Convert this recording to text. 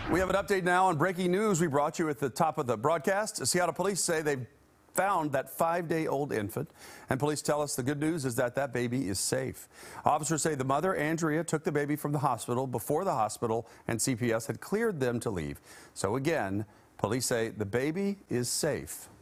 We have an update now on breaking news we brought you at the top of the broadcast. Seattle police say they've found that 5-day-old infant, and police tell us the good news is that that baby is safe. Officers say the mother, Andrea, took the baby from the hospital before the hospital and CPS had cleared them to leave. So again, police say the baby is safe.